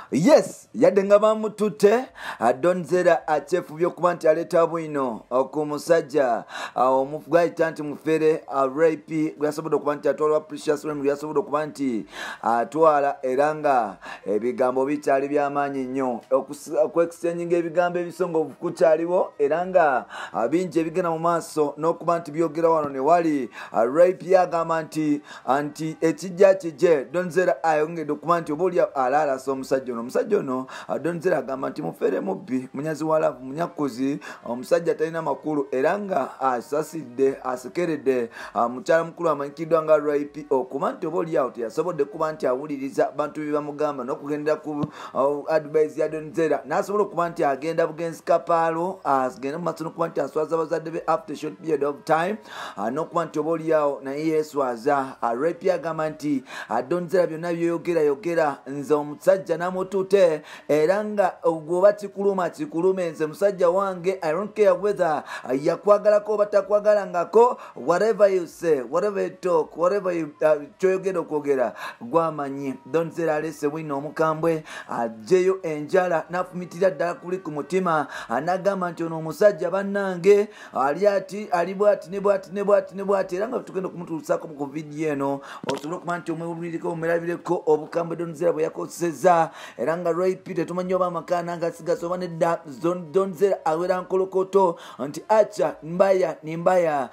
Yes, yadde nga bamutute Donzera akyefubye okuba nti aleeta bwino ku musajja gwayita nti mufere rape gwasobodde okuba nti atwalwa Precious Rem gwasobodde okuba nti atwala era nga ebigambo bikyali by'amaanyi nnyo okwexchanging ebigambo ebisongovu kukyaliwo era nga bingi ebigenda mu maaso n'okuba nti byogera wano ne wali rape yagamba nti ekijja kijje Donzera ayongedde okuba nti oba oli alaalasa omusajja ono Donzera agamba nti mufere mubbi munyazi wala munyakuzi omusajja talina makulu era nga asasidde asekeredde mukyala mukulu amanyikiddwa nga rape okuba nti oba oli awo teyasobodde kuba nti awuliriza bantu bye bamugamba n'okugendera ku advice ya Donzera n'asobola okuba nti agenda bugenzi kapaalo agenda mu maaso n'okuba nti aswaza abazadde be after a short period of time n'okuba nti oba oli awo naye yeeswaza rape agamba nti Donzera byonna byoyogera nze omusajja namutute era nga gwoba kikulume nze musajja wange I don't care whether yakwagalako oba takwagalangako whatever you say whatever you talk whatever you kyoyogera okwogera gwamanyi Donzera alese wino omukambwe ajjeyo enjala nafumitira ddala kuli ku mutima anagamba nti ono omusajja bannange ali bwati ne bwati era nga tugenda okumutuusaako ku vidiyo eno osobole okuba nti omwewuliriko omumerabireko obukambwe Donzera bwe yakoseza era nga rape tetumanyi oba amakaana nga sigasoba nedda Donzera awera nkolokoto nti acha mbaya ni mbaya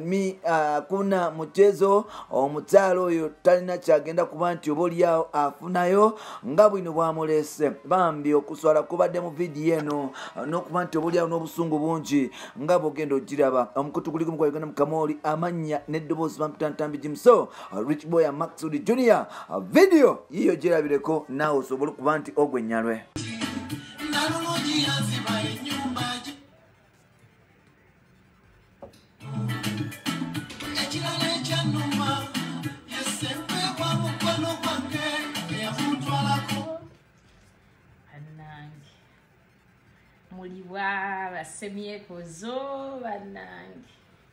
kuna mchezo omukyalo oyo talina kyagenda kuba nti oba oliawo afunayo nga bwino bwamulese bambi okuswala kubadde mu vidiyo eno n'okuba nti oba oliawo n'obusungu bungi nga bwogenda ogiraba omukutu guli gumu Uganda Mukamoli amannya n'eddoboozi bamputantambi Jimso Rich Boy Maxud Junior video yiyo girabireko naawe osobole okuba nti ogwennyalwe muliwa basemyekozo bannange.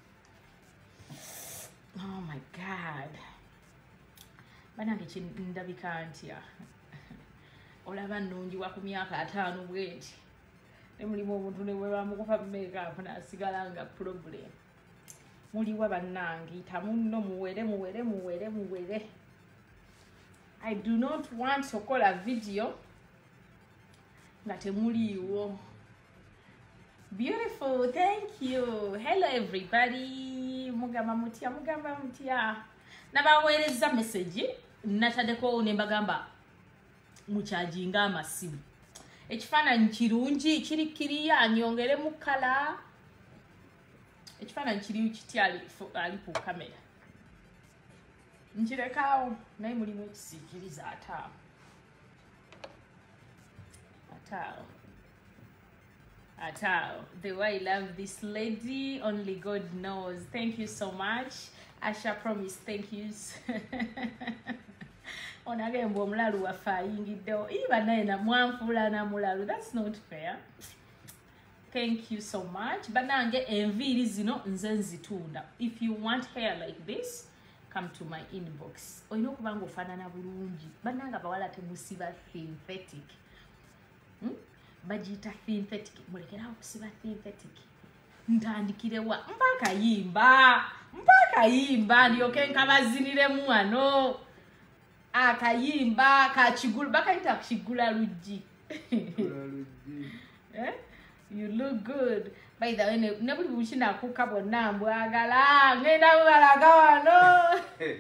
Oh my God, bannange kindabika ntya olaba nnungiwa ku myaka 5 bweti ne mulimu omuntu ne bwe bamukufa makeup n'asigala nga problem. Muliwa bannange tamunno muwere. I do not want to call a video nga temuliwo. Beautiful, thank you. Hello everybody. Mugamba mutya. Nabaweereza message natadeko ne mbagamba mukyajinga amasimu. Ekifaananyi kirungi kirikiriya nyongere mu kala. Ekifaananyi kiri kiti ali ku kamera. Nkirekawo naye mulimu ekisiikiriza ataawo. The way I love this lady, only God knows. Thank you so much. Asha promise, thank yous. Onagembo omulalu wafayingiddewo iba naye namwanfuula namulalu. That's not fair. Thank you so much. Banange enviiri zino nze nzitunda. If you want hair like this, come to my inbox. Oyina okuba ng'ofaanana bulungi. Bannange abawala temusiba synthetic. Bajita synthetic. Mulekerawo okusiba synthetic. Ntandikirewa mpaka yimba ndyoke nkabaziniremu wano. Akayimba kachigulu bakayita kachigula luggi. You look good. By the way, nobody will see na kuka bonna mbwagala ngenda balaga wano.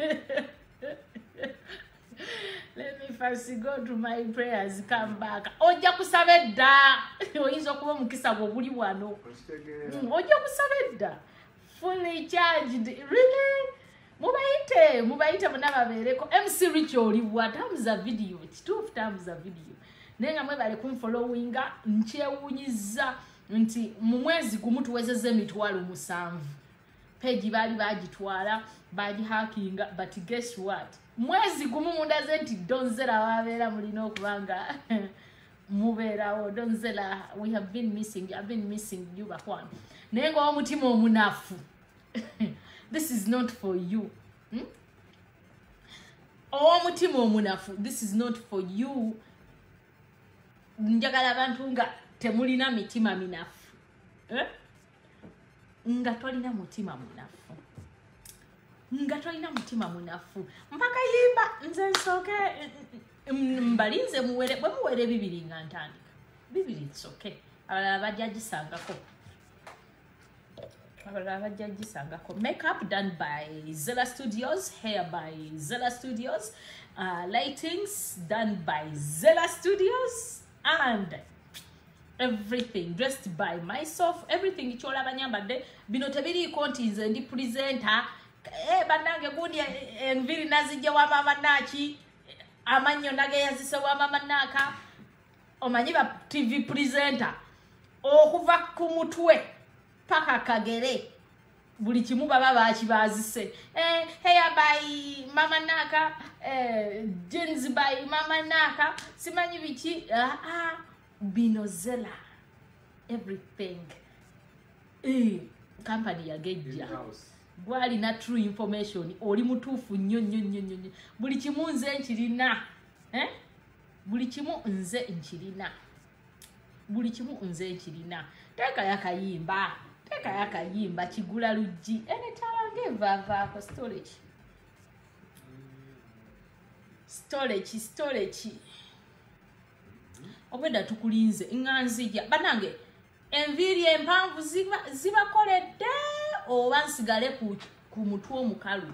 Let me first go to my prayers, come back. Ojja kusabedda. Oyinza okuba omukisa gobuli wano. Ojja kusabedda. Fully charged. Really? Mubayite munababeereko. MC Rich olibwa tamuza video. 12 tamuza video. Nenga mwebale kumfollowinga nkyewunyiza nti mu mwezi gumu tuwezeze emitwalo 7. Page bali bagitwala bagihackinga, but guess what? Mwezi gumu mundaze nti Donzera wabeera mulina okubanga mubeerawo. Donzera, we have been missing. I've been missing you bakwana. Naye nga omutima omunafu. This is not for you. Omutima omunafu. This is not for you. njagala abantu nga temulina mitima minafu nga tolina mutima munafu mpaka yimba nze nsooke mbalinze muwere bwe muwere bibiri nga ntandika bibiri nsoke abalala bajja gisangako makeup done by Zella Studios, hair by Zella Studios, lightings done by Zella Studios, and everything dressed by myself. Everything ichola banyambadde bino tebiriiko nti nze ndi presenter bannange gundi enviri nazijja wa mama Naaki amanyo nage yazise wa mama Naaka omanyi ba TV presenter okuva ku mutwe paka kagere buli kimu baba bakibazise hair by mama Naaka jeans by mama Naaka simanyi biki bino Zella everything company yagejja gwali na true information oli mutuufu nnyo buli kimu nze nkirina buli kimu nze nkirina teka yakayimba kigula luggi talange vavaako storage obwedda tukulinze nganzija banange enviiri empanvu zibakoledde oba nsigale ku mutwe omukalu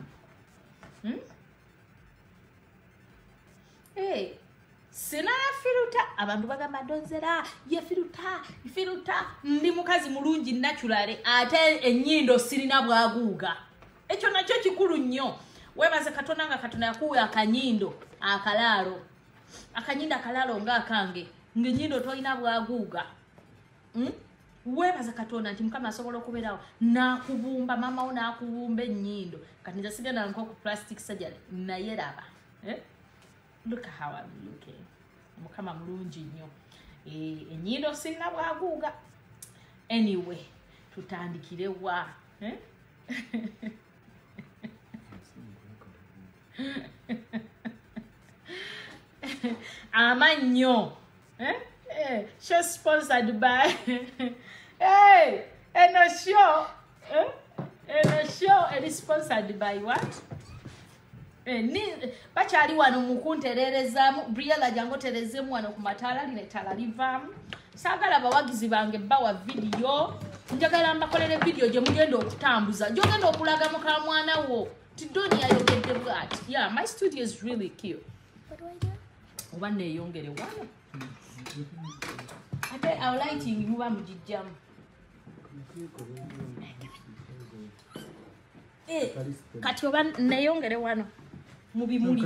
sinaya firuta abantu bagamba Donzera ye firuta ndi mukazi mulungi naturally ate ennyindo sirina bwaguuga ekyo nakyo kikulu nnyo webaze Katonda nga Katonda yakuwa akanyindo akalaalo nga akange ng'ennyindo tolina bwaguuga webaze Katonda nti Mukama asobola okubeerawo nakubumba mama wo nakubumba ennyindo kati nze sigenda nko ku plastic surgery naye laba look how I'm looking Mukama mulungi nnyo ennyindo sirina bwaguuga anyway tutandikire wa amannyo show sponsored by eno show is sponsored by what bakyali wano mukuntererezaamu Briella jango terezemu wano ku mataala line taala livaamu saagala bawagizi bange bawa video njagala mbakolere video gye mugenda okutambuza gyogenda okulaga muka mwana wo tidoni ayogedde bwati yeah my studio is really cute oba neeyongere wano ate our lighting muba mugijjamu kati oba neeyongere wano mubimuli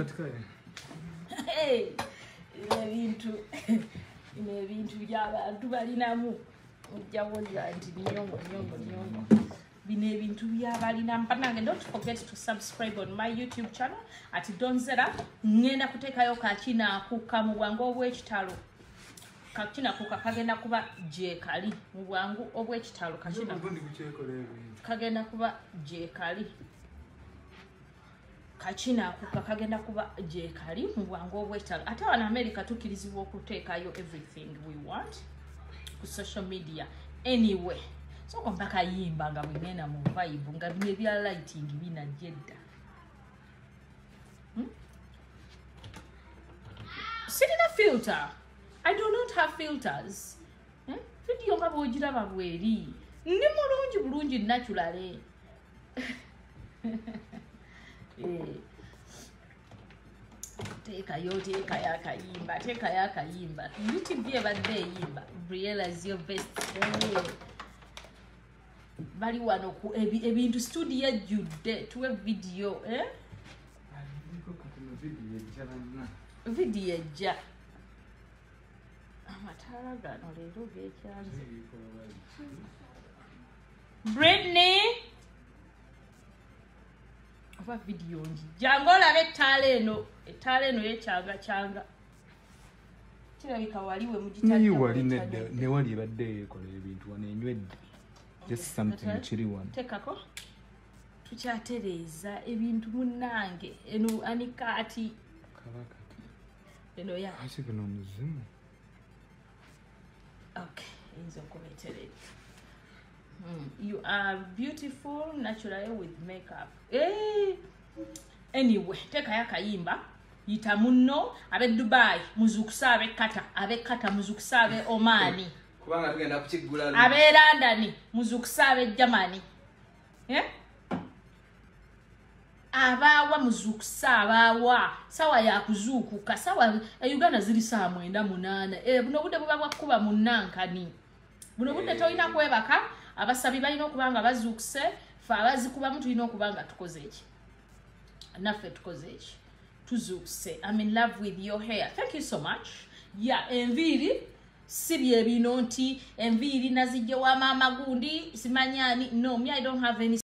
ebintu by'abantu balinamu ojjawoza nti nyongo bino ebintu byabalina mpanange. Don't forget to subscribe on my YouTube channel at Donzera. Ngenda kuteekayo kakina kuka mu bwangu obw'ekitalo kakina kuka kagenda kuba jekali mu bwangu obw'ekitalo kagenda kuba jekali kachina kuka kagenda kuba jekali mu bwangu obw'ekitalo. Ate wana America tukirizibwa okuteekayo everything we want ku social media anyway. So mpaka yimba nga bwena mu vibe nga bine bya lighting bina jedda. Sirina filter. I do not have filters. Video nga bwojira babweri. Ndi bulungi naturally. Teka yakayimba. YouTube ebadde yimba. Briella is your best friend. Bali wano ku ebintu studio ejjudde tuwe video video ejja amataala gano leero gekyanze Britney oba video njjangu olabe ettaala eno yekyanga kirabika waliwe mugitali wali ne wali ebadde ekola ebintu wano enywedde. Just something chiri one. Tekako tukyatereza ebintu munnange eno anikati kabaka eno ya asikino muzimu Okay, inzo kubetere. You are beautiful naturally with makeup. Anyway, teka yakayimba yita munno abe Dubai muzukisa abe kata muzukisa abe Omani kubanga tugenda kukiggula abe London muzukisa abe Germany abawa muzukisa abawa sawa ya kuzukuka sawa Uganda ziri saa 9:08 buno budde buba bwakuba munnankani buno budde toyina kwebaka abasabi balina okubanga bazukise fa abazikuba mtu ino okubanga tukoze eki naffe tukoze eki tuzukise. I'm in love with your hair. Thank you so much. Yeah, enviri sibye bino nti enviri nazijje wa mama gundi simanyani. No, me I don't have any